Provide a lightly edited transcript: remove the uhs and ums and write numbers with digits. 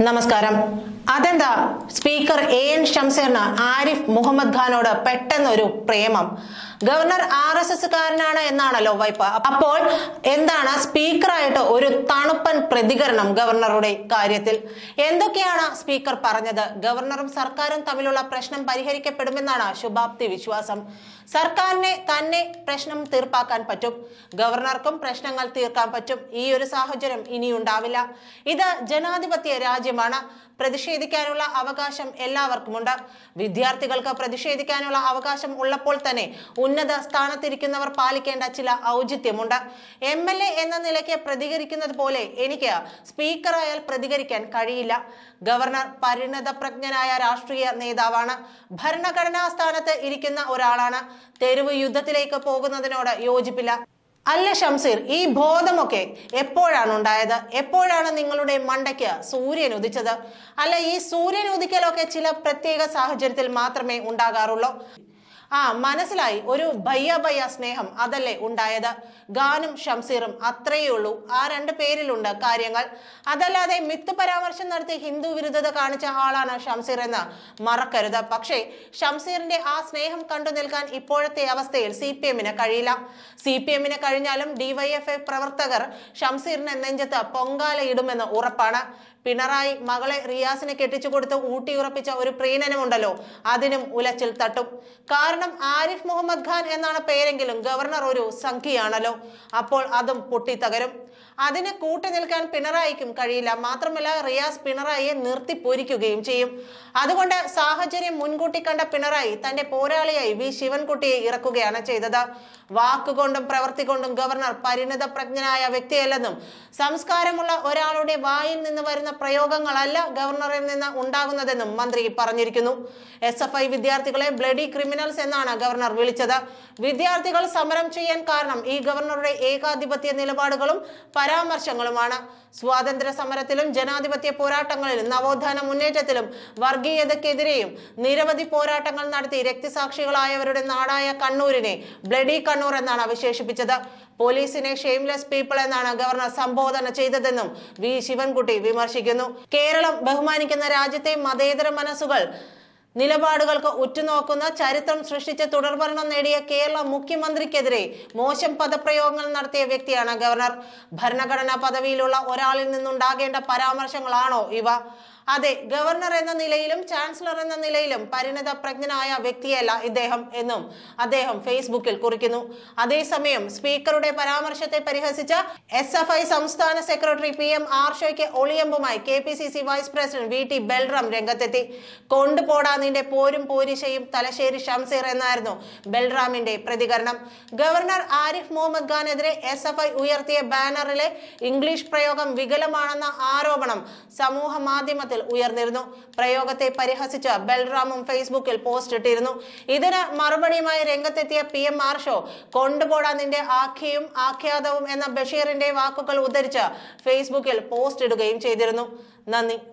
നമസ്കാരം. അതെന്താ speaker N ഷംസീറിന് ആരിഫ് മുഹമ്മദ് ഖാനോട് പെട്ടെന്നൊരു പ്രേമം? ഗവർണർ RSS കാരനാണ് എന്നാണല്ലോ വൈപ്പ്. അപ്പോൾ എന്താണ് സ്പീക്കറായിട്ട് ഒരു തണുപ്പൻ പ്രതികരണം ഗവർണറുടെ കാര്യത്തിൽ? എന്തൊക്കെയാണ് സ്പീക്കർ പറഞ്ഞത്? ഗവർണറും സർക്കാരും തമ്മിലുള്ള പ്രശ്നം പരിഹരിക്കപ്പെടുമെന്നാണ് ശുഭാപ്തി വിശ്വാസം. സർക്കാരിനെ തന്നെ പ്രശ്നം തീർപ്പാക്കാൻ പറ്റും, ഗവർണർക്കും പ്രശ്നങ്ങൾ തീർക്കാൻ പറ്റും. ഈ ഒരു സാഹചര്യം ഇനിയുണ്ടാവില്ല. ഇത് ജനാധിപത്യ രാജ്യമാണ്. പ്രതിഷേധിക്കാനുള്ള അവകാശം എല്ലാവർക്കുമുണ്ട്. വിദ്യാർത്ഥികൾക്ക് പ്രതിഷേധിക്കാനുള്ള അവകാശം ഉള്ളപ്പോൾ തന്നെ ഉന്നത സ്ഥാനത്തിരിക്കുന്നവർ പാലിക്കേണ്ട ചില ഔചിത്യമുണ്ട്. MLA എന്ന നിലയ്ക്ക് പ്രതികരിക്കുന്നത് പോലെ എനിക്ക് സ്പീക്കറായാൽ പ്രതികരിക്കാൻ കഴിയില്ല. ഗവർണർ പരിണതപ്രജ്ഞനായ രാഷ്ട്രീയ നേതാവാണ്, ഭരണഘടനാ സ്ഥാനത്ത് ഇരിക്കുന്ന ഒരാളാണ്. തെരുവ് യുദ്ധത്തിലേക്ക് പോകുന്നതിനോട് യോജിപ്പില്ല. അല്ല ഷംസീർ, ഈ ബോധമൊക്കെ എപ്പോഴാണ് ഉണ്ടായത്? എപ്പോഴാണ് നിങ്ങളുടെ മണ്ടയ്ക്ക് സൂര്യൻ ഉദിച്ചത്? അല്ല, ഈ സൂര്യൻ ഉദിക്കലൊക്കെ ചില പ്രത്യേക സാഹചര്യത്തിൽ മാത്രമേ ഉണ്ടാകാറുള്ളൂ. മനസ്സിലായി. ഒരു ഭയ്യ സ്നേഹം അതല്ലേ ഉണ്ടായത്? ഖാനും ഷംസീറും അത്രയേ ഉള്ളൂ. ആ രണ്ട് പേരിലുണ്ട് കാര്യങ്ങൾ. അതല്ലാതെ മിത്ത് പരാമർശം നടത്തി ഹിന്ദു വിരുദ്ധത കാണിച്ച ആളാണ് ഷംസീർ എന്ന് മറക്കരുത്. പക്ഷേ ഷംസീറിന്റെ ആ സ്നേഹം കണ്ടു നിൽക്കാൻ ഇപ്പോഴത്തെ അവസ്ഥയിൽ CPM-ന് കഴിയില്ല. CPM-ന് കഴിഞ്ഞാലും DYFI പ്രവർത്തകർ ഷംസീറിന് നെഞ്ചത്ത് പൊങ്കാലയിടുമെന്ന് ഉറപ്പാണ്. പിണറായി മകളെ റിയാസിനെ കെട്ടിച്ചു കൊടുത്ത് ഊട്ടിയുറപ്പിച്ച ഒരു പ്രീണനമുണ്ടല്ലോ, അതിനും ഉലച്ചിൽ തട്ടും. കാരണം ആരിഫ് മുഹമ്മദ് ഖാൻ എന്നാണ് പേരെങ്കിലും ഗവർണർ ഒരു സംഖ്യയാണല്ലോ. അപ്പോൾ അതും പൊട്ടിത്തകരും. അതിന് കൂട്ടുനിൽക്കാൻ പിണറായിക്കും കഴിയില്ല. മാത്രമല്ല, റിയാസ് പിണറായിയെ നിർത്തിപ്പൊരിക്കുകയും ചെയ്യും. അതുകൊണ്ട് സാഹചര്യം മുൻകൂട്ടി കണ്ട പിണറായി തന്റെ പോരാളിയായി V ശിവൻകുട്ടിയെ ഇറക്കുകയാണ് ചെയ്തത്. വാക്കുകൊണ്ടും പ്രവൃത്തി കൊണ്ടും ഗവർണർ പരിണത പ്രജ്ഞനായ വ്യക്തിയല്ലെന്നും സംസ്കാരമുള്ള ഒരാളുടെ വായിൽ നിന്ന് വരുന്ന പ്രയോഗങ്ങളല്ല ഗവർണറിൽ നിന്ന് ഉണ്ടാകുന്നതെന്നും മന്ത്രി പറഞ്ഞിരിക്കുന്നു. SFI വിദ്യാർത്ഥികളെ ബ്ലഡി ക്രിമിനൽസ് എന്നാണ് ഗവർണർ വിളിച്ചത്. വിദ്യാർത്ഥികൾ സമരം ചെയ്യാൻ കാരണം ഈ ഗവർണറുടെ ഏകാധിപത്യ നിലപാടുകളും പരാമർശങ്ങളുമാണ്. സ്വാതന്ത്ര്യ സമരത്തിലും ജനാധിപത്യ പോരാട്ടങ്ങളിലും നവോത്ഥാന മുന്നേറ്റത്തിലും വർഗീയതക്കെതിരെയും നിരവധി പോരാട്ടങ്ങൾ നടത്തി രക്തസാക്ഷികളായവരുടെ നാടായ കണ്ണൂരിനെ ബ്ലഡി കണ്ണൂർ എന്നാണ് വിശേഷിപ്പിച്ചത്. പോലീസിനെ ഷെയിംലെസ് പീപ്പിൾ എന്നാണ് ഗവർണർ സംബോധന ചെയ്തതെന്നും V ശിവൻകുട്ടി വിമർശിക്കുന്നു. കേരളം ബഹുമാനിക്കുന്ന രാജ്യത്തെ മതേതര മനസ്സുകൾ നിലപാടുകൾക്ക് ഉറ്റുനോക്കുന്ന ചരിത്രം സൃഷ്ടിച്ച് തുടർഭരണം നേടിയ കേരള മുഖ്യമന്ത്രിക്കെതിരെ മോശം പദപ്രയോഗങ്ങൾ നടത്തിയ വ്യക്തിയാണ് ഗവർണർ. ഭരണഘടനാ പദവിയിലുള്ള ഒരാളിൽ നിന്നുണ്ടാകേണ്ട പരാമർശങ്ങളാണോ ഇവ? അതെ, ഗവർണർ എന്ന നിലയിലും ചാൻസലർ എന്ന നിലയിലും പരിണത പ്രജ്ഞനായ വ്യക്തിയല്ല ഇദ്ദേഹം എന്നും അദ്ദേഹം ഫേസ്ബുക്കിൽ കുറിക്കുന്നു. അതേസമയം സ്പീക്കറുടെ പരാമർശത്തെ പരിഹസിച്ച SFI സംസ്ഥാന സെക്രട്ടറി PM ആർഷോയ്ക്ക് ഒളിയമ്പുമായി KPCC vice president VT Balram രംഗത്തെത്തി. കൊണ്ടുപോടാ നിന്റെ പോരും പോരിശയും തലശ്ശേരി ഷംസീർ എന്നായിരുന്നു ബൽറാമിന്റെ പ്രതികരണം. ഗവർണർ ആരിഫ് മുഹമ്മദ് ഖാനെതിരെ SFI ഉയർത്തിയ ബാനറിലെ ഇംഗ്ലീഷ് പ്രയോഗം വികലമാണെന്ന ആരോപണം സമൂഹ മാധ്യമത്തിൽ ഉയർന്നിരുന്നു. പ്രയോഗത്തെ പരിഹസിച്ച് ബൽറാമും ഫേസ്ബുക്കിൽ പോസ്റ്റ് ഇട്ടിരുന്നു. ഇതിന് മറുപടിയുമായി രംഗത്തെത്തിയ PM ആർഷോ കൊണ്ടുപോടാ നിന്റെ ആഖ്യയും ആഖ്യാതവും എന്ന ബഷീറിന്റെ വാക്കുകൾ ഉദ്ധരിച്ച് ഫേസ്ബുക്കിൽ പോസ്റ്റ് ഇടുകയും ചെയ്തിരുന്നു. നന്ദി.